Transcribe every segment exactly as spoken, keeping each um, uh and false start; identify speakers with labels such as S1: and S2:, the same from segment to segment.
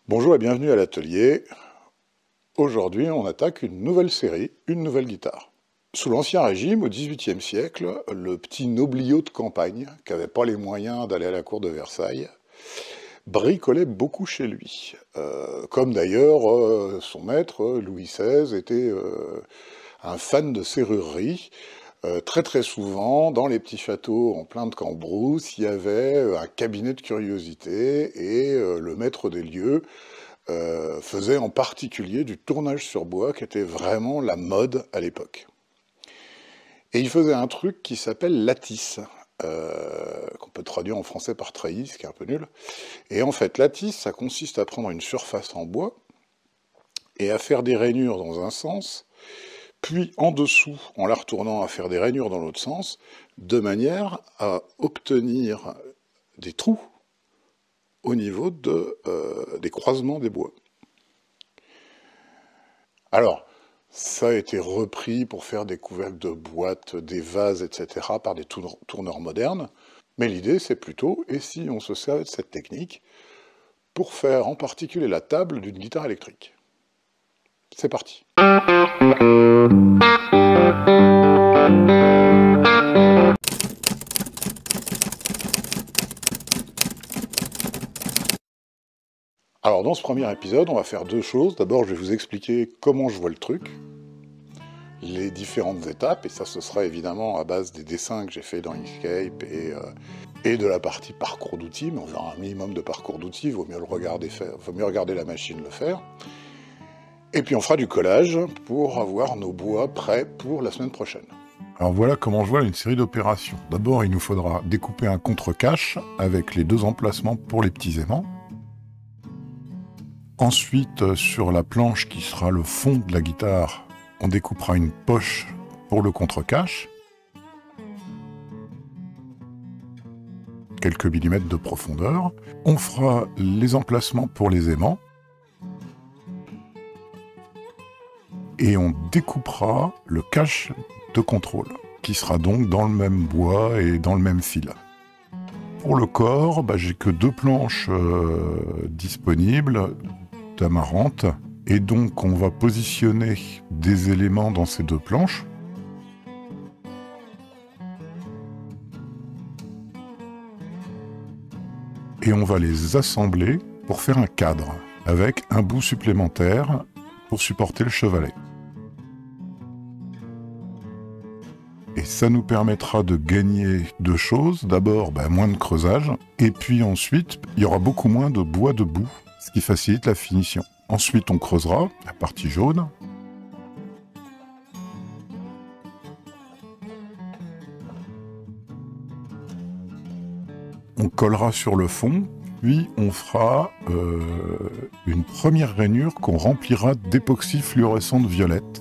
S1: Bonjour et bienvenue à l'atelier. Aujourd'hui, on attaque une nouvelle série, une nouvelle guitare. Sous l'Ancien Régime, au dix-huitième siècle, le petit nobliau de campagne, qui n'avait pas les moyens d'aller à la cour de Versailles, bricolait beaucoup chez lui. Euh, comme d'ailleurs euh, son maître, Louis seize, était euh, un fan de serrurerie. Euh, très très souvent, dans les petits châteaux en plein de Cambrousse, il y avait un cabinet de curiosités et euh, le maître des lieux euh, faisait en particulier du tournage sur bois qui était vraiment la mode à l'époque. Et il faisait un truc qui s'appelle la tisse, euh, qu'on peut traduire en français par treillis, ce qui est un peu nul. Et en fait, la tisse, ça consiste à prendre une surface en bois et à faire des rainures dans un sens, puis en dessous, en la retournant, à faire des rainures dans l'autre sens, de manière à obtenir des trous au niveau de, euh, des croisements des bois. Alors, ça a été repris pour faire des couvercles de boîtes, des vases, et cetera par des tourneurs modernes, mais l'idée c'est plutôt, et si on se servait de cette technique, pour faire en particulier la table d'une guitare électrique. C'est parti. Alors dans ce premier épisode, on va faire deux choses. D'abord, je vais vous expliquer comment je vois le truc, les différentes étapes, et ça ce sera évidemment à base des dessins que j'ai fait dans Inkscape et, euh, et de la partie parcours d'outils, mais on verra un minimum de parcours d'outils, il vaut mieux le regarder faire, vaut mieux regarder la machine le faire. Et puis on fera du collage pour avoir nos bois prêts pour la semaine prochaine.
S2: Alors voilà comment je vois une série d'opérations. D'abord, il nous faudra découper un contre-cache avec les deux emplacements pour les petits aimants. Ensuite, sur la planche qui sera le fond de la guitare, on découpera une poche pour le contre-cache. Quelques millimètres de profondeur. On fera les emplacements pour les aimants. Et on découpera le cache de contrôle, qui sera donc dans le même bois et dans le même fil. Pour le corps, bah, j'ai que deux planches euh, disponibles, d'amaranth, et donc on va positionner des éléments dans ces deux planches. Et on va les assembler pour faire un cadre, avec un bout supplémentaire pour supporter le chevalet. Et ça nous permettra de gagner deux choses. D'abord, bah, moins de creusage. Et puis ensuite, il y aura beaucoup moins de bois debout, ce qui facilite la finition. Ensuite, on creusera la partie jaune. On collera sur le fond. Puis on fera euh, une première rainure qu'on remplira d'époxy fluorescente violette.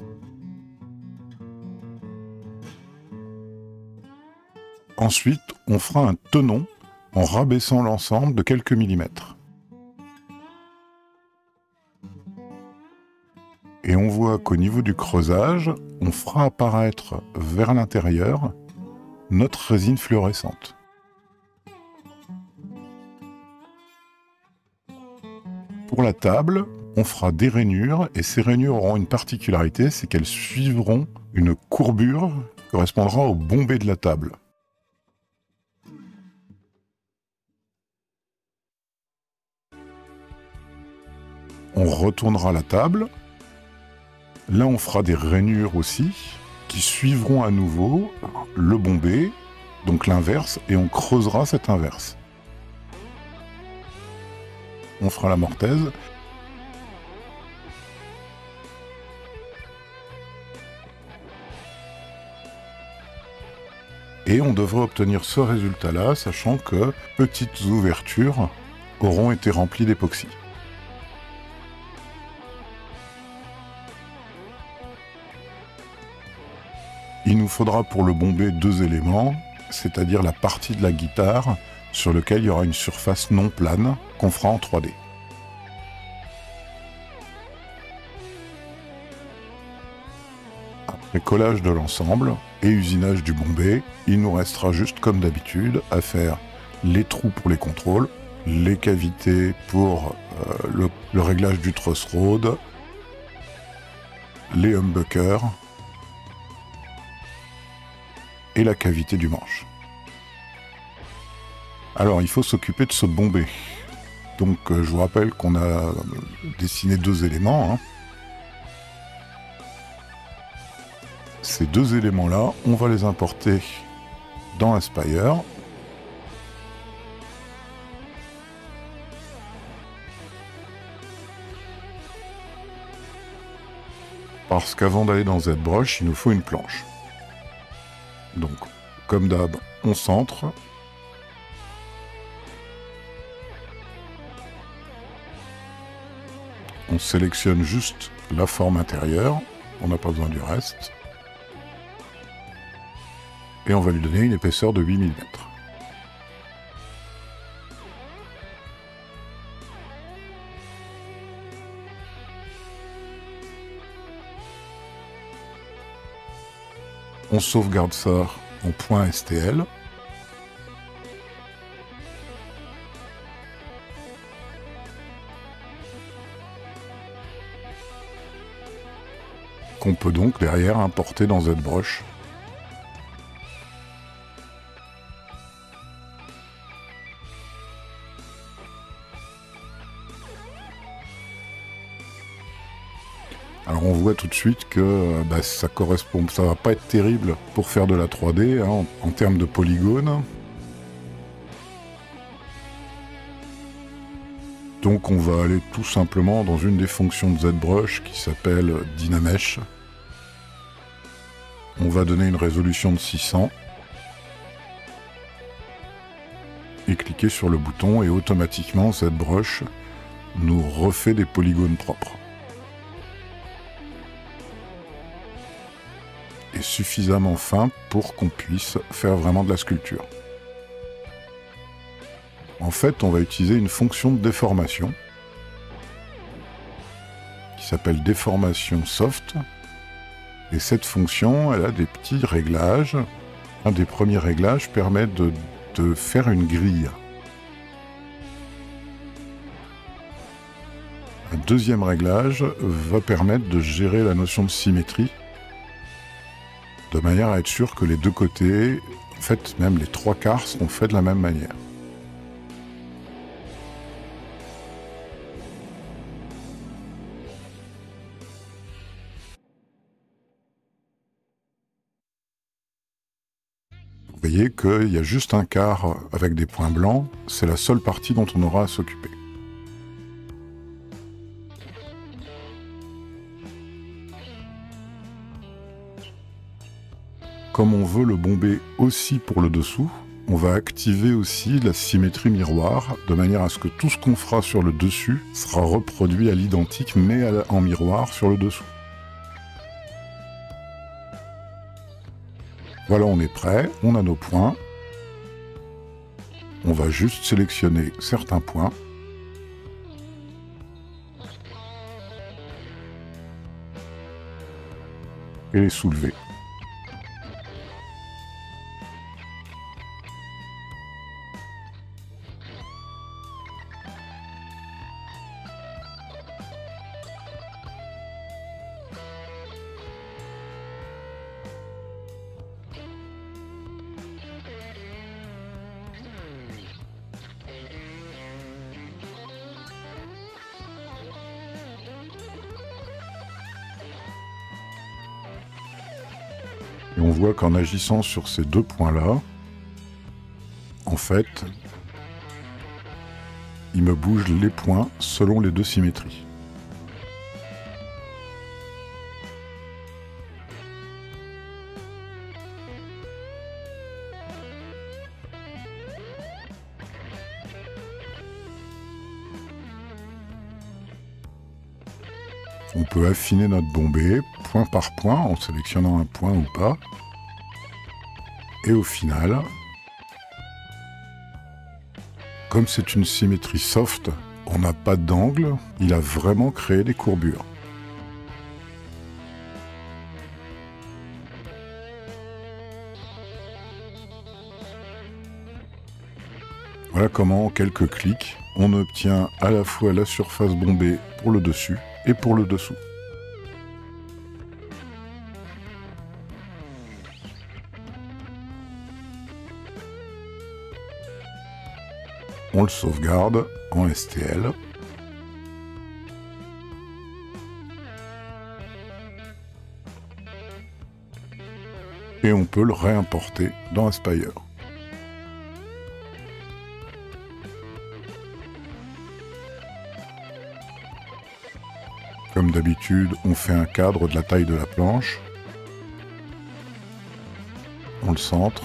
S2: Ensuite, on fera un tenon en rabaissant l'ensemble de quelques millimètres. Et on voit qu'au niveau du creusage, on fera apparaître vers l'intérieur notre résine fluorescente. Pour la table, on fera des rainures, et ces rainures auront une particularité, c'est qu'elles suivront une courbure qui correspondra au bombé de la table. On retournera la table. Là, on fera des rainures aussi, qui suivront à nouveau le bombé, donc l'inverse, et on creusera cet inverse. On fera la mortaise. Et on devrait obtenir ce résultat-là, sachant que petites ouvertures auront été remplies d'époxy. Il nous faudra pour le bombé deux éléments, c'est-à-dire la partie de la guitare sur laquelle il y aura une surface non plane qu'on fera en trois D. Après collage de l'ensemble et usinage du bombé, il nous restera juste comme d'habitude à faire les trous pour les contrôles, les cavités pour euh, le, le réglage du truss rod, les humbuckers et la cavité du manche. Alors il faut s'occuper de ce bombé. Donc euh, je vous rappelle qu'on a dessiné deux éléments. Hein. Ces deux éléments-là, on va les importer dans Aspire. Parce qu'avant d'aller dans ZBrush, il nous faut une planche. Donc, comme d'hab, on centre. On sélectionne juste la forme intérieure. On n'a pas besoin du reste. Et on va lui donner une épaisseur de huit millimètres. On sauvegarde ça en .stl. Qu'on peut donc derrière importer dans ZBrush. Alors on voit tout de suite que bah, ça correspond, ça va pas être terrible pour faire de la trois D hein, en, en termes de polygones. Donc on va aller tout simplement dans une des fonctions de ZBrush qui s'appelle Dynamesh. On va donner une résolution de six cents. Et cliquer sur le bouton et automatiquement ZBrush nous refait des polygones propres. Et suffisamment fin pour qu'on puisse faire vraiment de la sculpture. En fait, on va utiliser une fonction de déformation qui s'appelle déformation soft. Et cette fonction, elle a des petits réglages. Un des premiers réglages permet de, de faire une grille. Un deuxième réglage va permettre de gérer la notion de symétrie de manière à être sûr que les deux côtés, en fait même les trois quarts, seront faits de la même manière. Vous voyez qu'il y a juste un quart avec des points blancs, c'est la seule partie dont on aura à s'occuper. Comme on veut le bomber aussi pour le dessous, on va activer aussi la symétrie miroir, de manière à ce que tout ce qu'on fera sur le dessus sera reproduit à l'identique, mais en miroir sur le dessous. Voilà, on est prêt, on a nos points. On va juste sélectionner certains points. Et les soulever. Et on voit qu'en agissant sur ces deux points-là, en fait, il me bouge les points selon les deux symétries. On peut affiner notre bombée, point par point, en sélectionnant un point ou pas. Et au final, comme c'est une symétrie soft, on n'a pas d'angle, il a vraiment créé des courbures. Voilà comment, en quelques clics, on obtient à la fois la surface bombée pour le dessus et pour le dessous. On le sauvegarde en S T L. Et on peut le réimporter dans Aspire. Comme d'habitude, on fait un cadre de la taille de la planche. On le centre.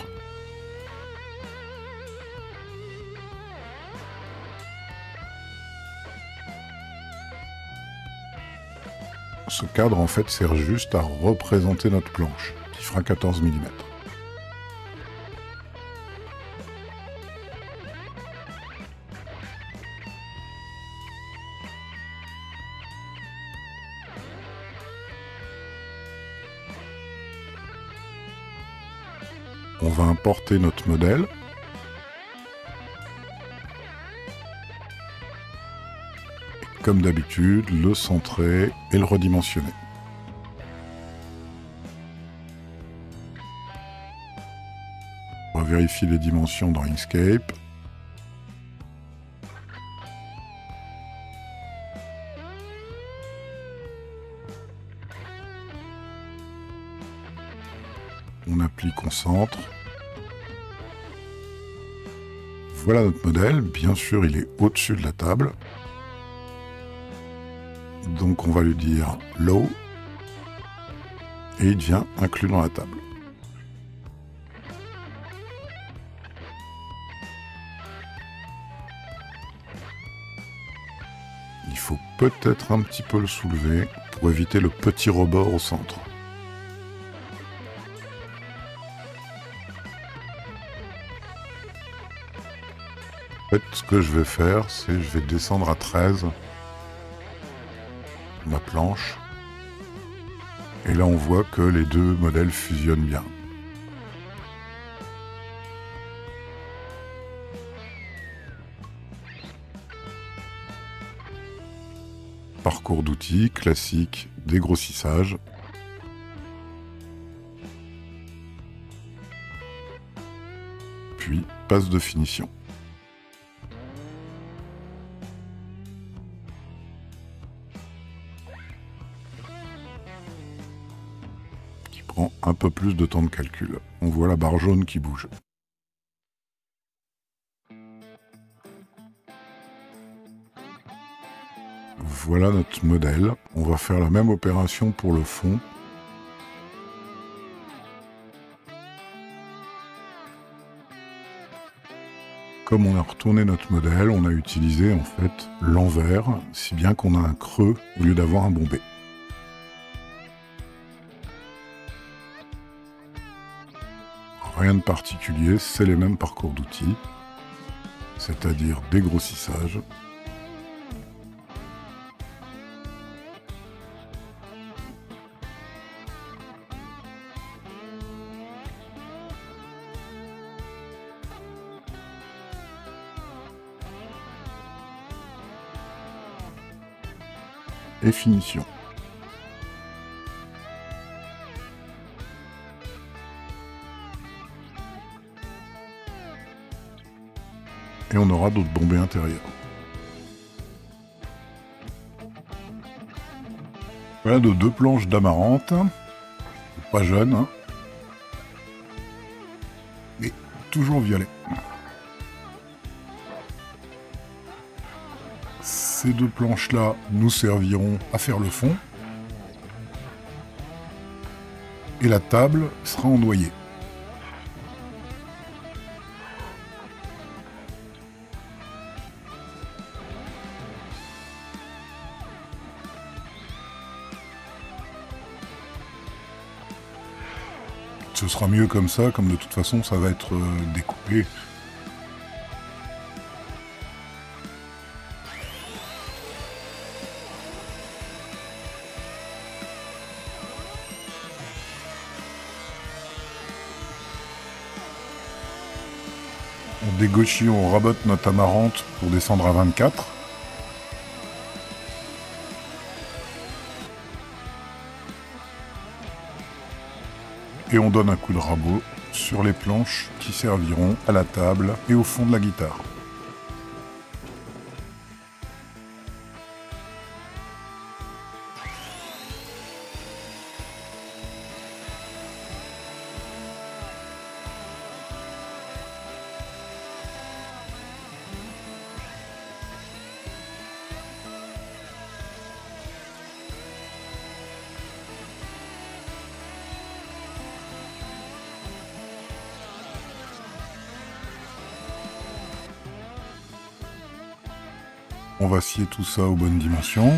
S2: Ce cadre en fait sert juste à représenter notre planche, qui fera quatorze millimètres. On va importer notre modèle. Et comme d'habitude, le centrer et le redimensionner. On va vérifier les dimensions dans Inkscape. On applique, on centre. Voilà notre modèle. Bien sûr, il est au-dessus de la table. Donc on va lui dire Low. Et il devient inclus dans la table. Il faut peut-être un petit peu le soulever pour éviter le petit rebord au centre. En fait, ce que je vais faire, c'est je vais descendre à treize ma planche. Et là, on voit que les deux modèles fusionnent bien. Parcours d'outils classique, dégrossissage. Puis, passe de finition. Prend un peu plus de temps de calcul. On voit la barre jaune qui bouge. Voilà notre modèle. On va faire la même opération pour le fond. Comme on a retourné notre modèle, on a utilisé en fait l'envers, si bien qu'on a un creux au lieu d'avoir un bombé. Rien de particulier, c'est les mêmes parcours d'outils, c'est-à-dire dégrossissage, et finition. Et on aura d'autres bombées intérieures. Voilà de deux planches d'amarante, pas jeune, hein, mais toujours violet. Ces deux planches-là nous serviront à faire le fond, et la table sera en noyer. Ce sera mieux comme ça, comme de toute façon ça va être euh, découpé. On dégauchit, on rabote notre amarante pour descendre à vingt-quatre. Et on donne un coup de rabot sur les planches qui serviront à la table et au fond de la guitare. On va scier tout ça aux bonnes dimensions.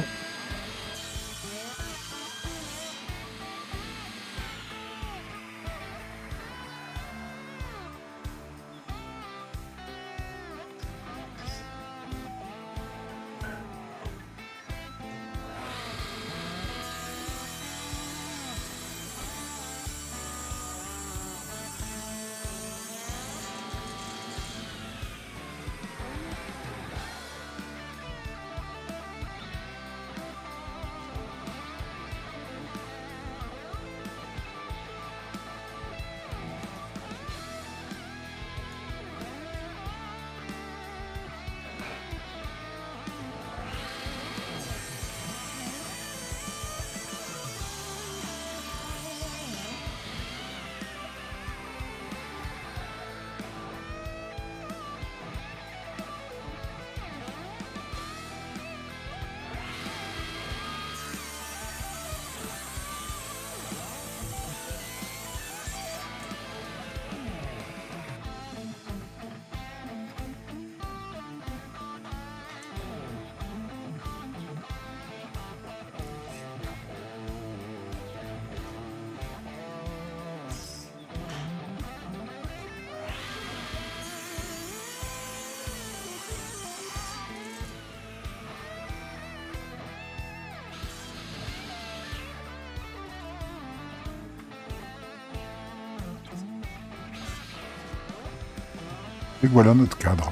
S2: Et voilà notre cadre.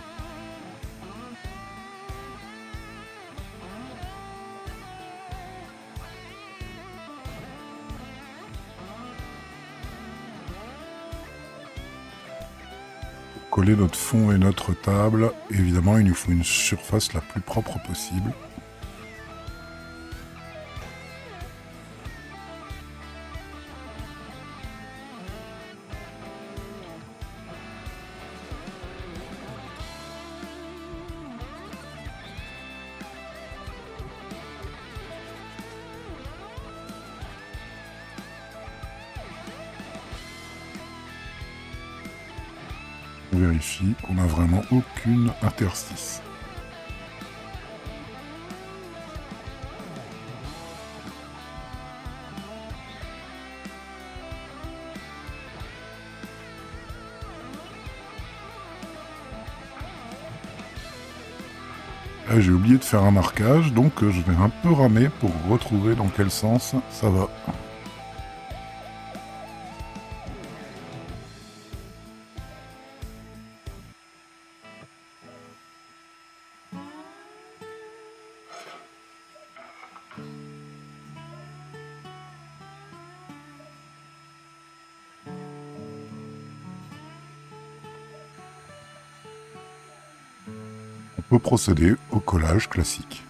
S2: Pour coller notre fond et notre table, évidemment il nous faut une surface la plus propre possible. On vérifie qu'on n'a vraiment aucune interstice. Là, j'ai oublié de faire un marquage, donc je vais un peu ramer pour retrouver dans quel sens ça va. On peut procéder au collage classique.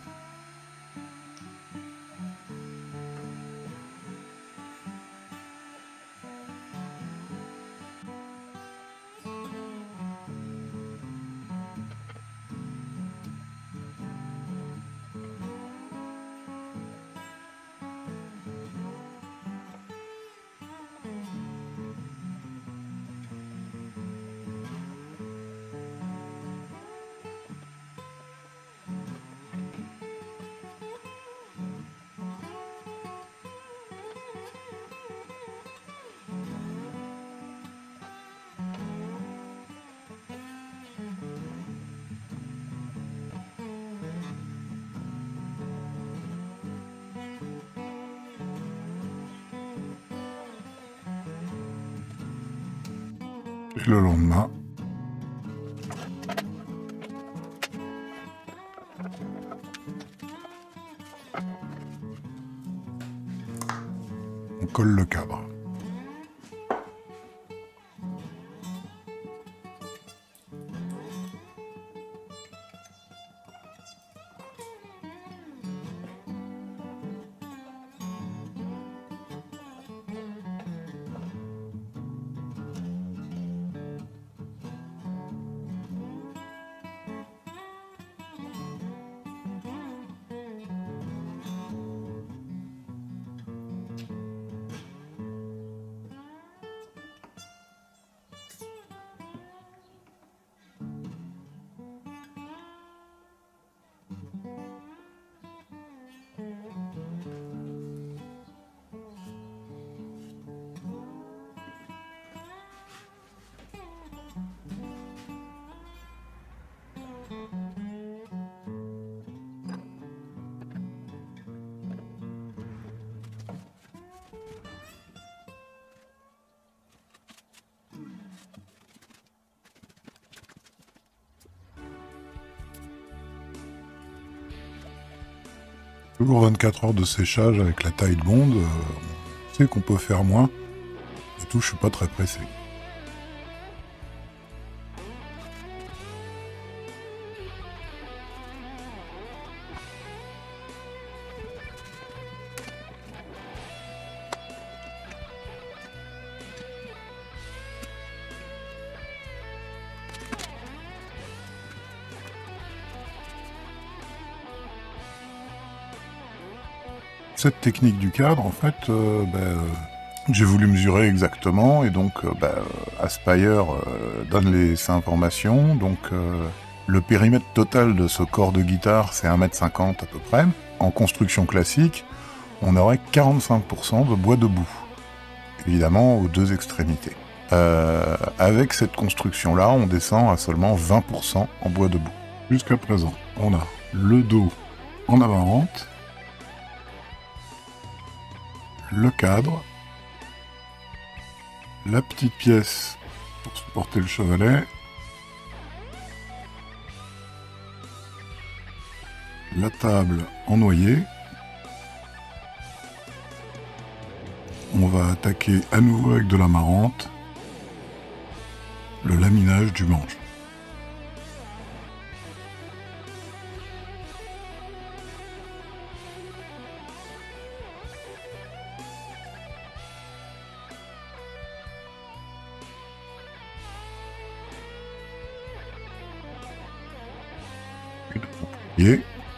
S2: Et le lendemain, on colle le cadre. Toujours vingt-quatre heures de séchage avec la taille de bonde, euh, on sait qu'on peut faire moins, et tout, je suis pas très pressé. Cette technique du cadre, en fait, euh, bah, euh, j'ai voulu mesurer exactement, et donc euh, bah, Aspire euh, donne les informations. Donc euh, le périmètre total de ce corps de guitare, c'est un mètre cinquante à peu près. En construction classique, on aurait quarante-cinq pour cent de bois debout, évidemment aux deux extrémités. Euh, avec cette construction-là, on descend à seulement vingt pour cent en bois debout. Jusqu'à présent, on a le dos en amarante, le cadre, la petite pièce pour supporter le chevalet, la table en noyer. On va attaquer à nouveau avec de l'amarante le laminage du manche. Et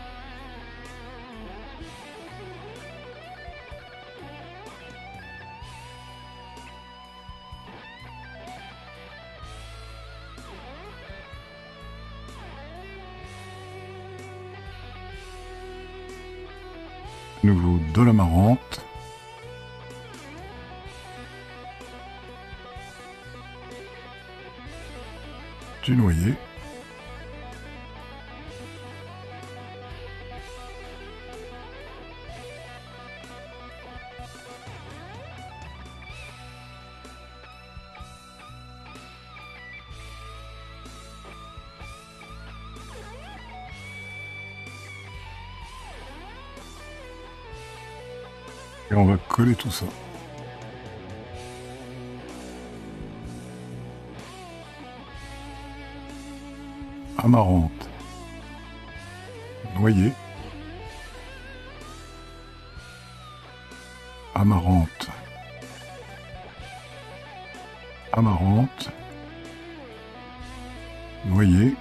S2: nouveau de l'amarante, du noyer, et on va coller tout ça. Amarante, noyer, amarante, amarante, noyer,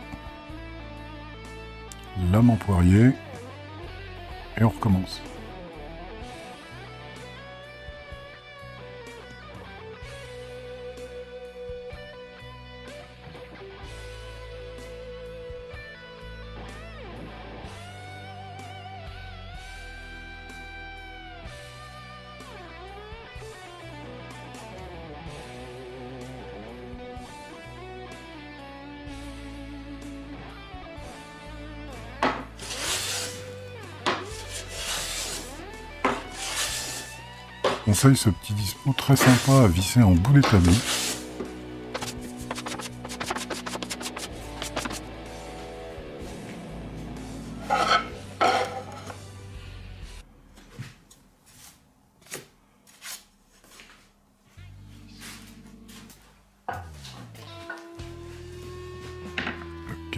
S2: lame en poirier, et on recommence. Conseille ce petit dispo très sympa à visser en bout d'établi.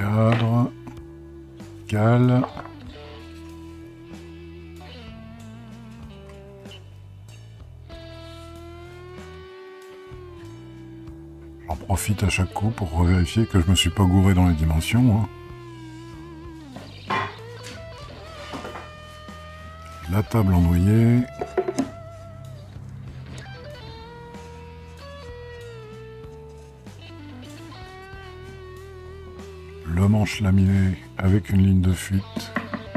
S2: cadre, cale. J'en profite à chaque coup pour vérifier que je me suis pas gouré dans les dimensions. Hein. La table en noyer. Le manche laminé avec une ligne de fuite.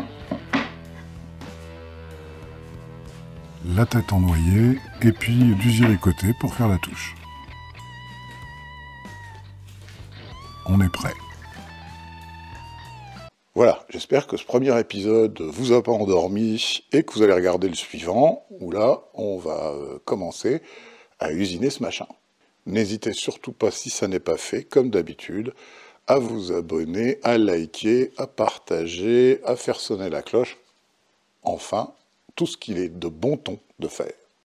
S2: La tête en noyer et puis du ziricoté pour faire la touche. On est prêt.
S1: Voilà, j'espère que ce premier épisode vous a pas endormi et que vous allez regarder le suivant, où là, on va commencer à usiner ce machin. N'hésitez surtout pas, si ça n'est pas fait, comme d'habitude, à vous abonner, à liker, à partager, à faire sonner la cloche. Enfin, tout ce qu'il est de bon ton de faire.